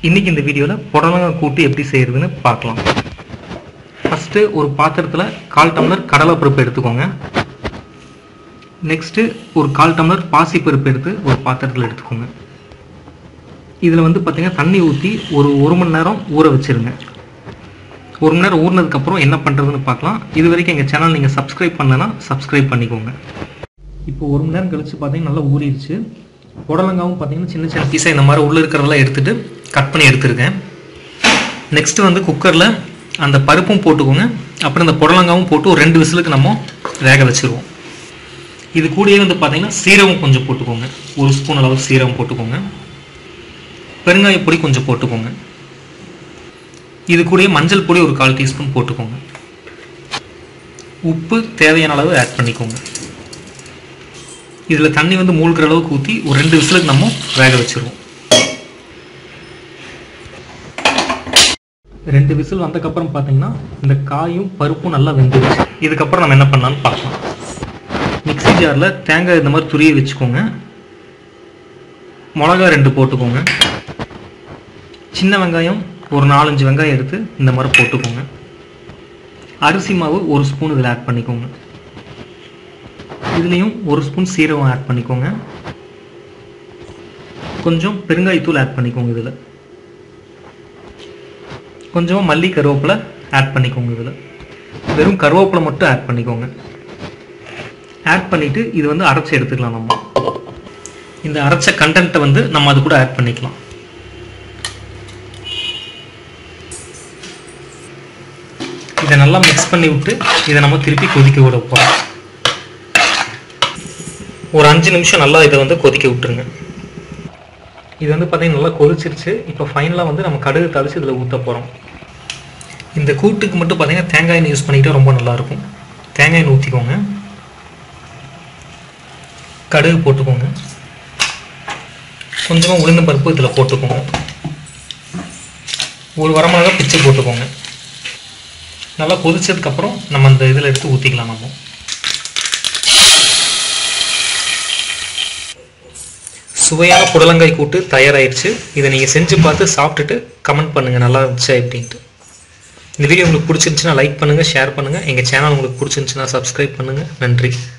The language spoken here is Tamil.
இன்னைக்கு இந்த வீடியோல புடலங்காய் கூட்டு எப்படி செய்யறதுன்னு பார்க்கலாம். ஃபர்ஸ்ட் ஒரு பாத்திரத்துல 1/4 டம்ளர் கடலை பருப்பு எடுத்துக்கோங்க. நெக்ஸ்ட் ஒரு 1/4 டம்ளர் பாசி பருப்பு எடுத்து ஒரு பாத்திரத்துல எடுத்துக்கோங்க. இதுல பாத்தீங்கன்னா தண்ணி ஊற்றி ஒரு மணி நேரம் ஊற வச்சிருங்க. 1 மணி நேரம் ஊறினதுக்கு அப்புறம் என்ன பண்றதுன்னு பார்க்கலாம். இது வரைக்கும் எங்க சேனல் நீங்க சப்ஸ்கிரைப் பண்ணலனா சப்ஸ்கிரைப் பண்ணிக்கோங்க. இப்போ 1 மணி நேரம் கழிச்சு பாத்தீங்கன்னா நல்லா ஊறிடுச்சு. புடலங்காவும் பாத்தீங்கன்னா சின்ன சின்ன பீஸா இந்த மாதிரி உள்ள இருக்கிறதெல்லாம் எடுத்துட்டு கட் பண்ணி எடுத்துருக்கேன். நெக்ஸ்ட் குக்கர்ல அந்த பருப்பும் போட்டுக்கோங்க. அப்புறம் இந்த புடலங்காவும் போட்டு ஒரு 2 விசிலுக்கு நம்ம வேக வச்சிருவோம். இது கூடயே பாத்தீங்கன்னா சீரகம் கொஞ்சம் போட்டுக்கோங்க. 1 ஸ்பூன் அளவு சீரகம் போட்டுக்கோங்க. பெருங்காய பொடி கொஞ்சம் போட்டுக்கோங்க. இது கூடயே மஞ்சள் பொடி ஒரு 1/4 டீஸ்பூன் போட்டுக்கோங்க. உப்பு தேவையான அளவு ஆட் பண்ணிக்கோங்க. இதுல தண்ணி மூழ்கிற அளவுக்கு ஊற்றி ஒரு 2 விசிலுக்கு நம்ம வேக வச்சிருவோம். 2 விசில் வந்ததுக்கப்புறம் பார்த்தீங்கன்னா இந்த காயும் பருப்பும் நல்லா வெந்துருச்சு. இதுக்கப்புறம் நம்ம என்ன பண்ணலாம்னு பார்க்கலாம். மிக்ஸி ஜாரில் தேங்காய் இந்த மாதிரி துருவி வச்சுக்கோங்க. மிளகா 2 போட்டுக்கோங்க. சின்ன வெங்காயம் ஒரு 4-5 வெங்காயம் எடுத்து இந்த மாதிரி போட்டுக்கோங்க. அரிசி மாவு 1 ஸ்பூன் இதில் ஆட் பண்ணிக்கோங்க. இதுலேயும் 1 ஸ்பூன் சீரகம் ஆட் பண்ணிக்கோங்க. கொஞ்சம் பெருங்காயத்தூள் ஆட் பண்ணிக்கோங்க. இதில் கொஞ்சம் மல்லி கருவேப்பிலை ஆட் பண்ணிக்கோங்க. இதில் வெறும் கருவேப்பிலை மட்டும் ஆட் பண்ணிக்கோங்க. ஆட் பண்ணிட்டு இது அரைச்சி எடுத்துக்கலாம். நம்ம இந்த அரைச்ச கண்டென்ட்டை நம்ம அது கூட ஆட் பண்ணிக்கலாம். இதை நல்லா மிக்ஸ் பண்ணி விட்டு இதை நம்ம திருப்பி கொதிக்க விட போறோம். ஒரு 5 நிமிஷம் நல்லா இதை கொதிக்க விட்டுருங்க. இது பார்த்தீங்கன்னா நல்லா கொதிச்சிருச்சு. இப்போ ஃபைனலாக நம்ம கடுகு தாளிச்சு இதில் ஊற்ற போகிறோம். இந்த கூட்டுக்கு மட்டும் பார்த்தீங்கன்னா தேங்காய் எண்ணெய் யூஸ் பண்ணிக்கிட்டால் ரொம்ப நல்லாயிருக்கும். தேங்காய் எண்ணெய் ஊற்றிக்கோங்க. கடுகு போட்டுக்கோங்க. கொஞ்சமாக உளுந்தம் பருப்பு இதில் போட்டுக்கோங்க. ஒரு வரமிளகா பிச்சு போட்டுக்கோங்க. நல்லா கொதிச்சதுக்கப்புறம் நம்ம அந்த இதில் எடுத்து ஊற்றிக்கலாம். நம்ம சுவையான புடலங்காய் கூட்டு தயாராகிடுச்சு. இதை நீங்கள் செஞ்சு பார்த்து சாப்பிட்டுட்டு கமெண்ட் பண்ணுங்கள் நல்லா இருந்துச்சு அப்படின்ட்டு. இந்த வீடியோ உங்களுக்கு பிடிச்சிருந்துச்சுன்னா லைக் பண்ணுங்கள், ஷேர் பண்ணுங்கள். எங்கள் சேனல் உங்களுக்கு பிடிச்சிருந்துச்சுன்னா சப்ஸ்கிரைப் பண்ணுங்கள். நன்றி.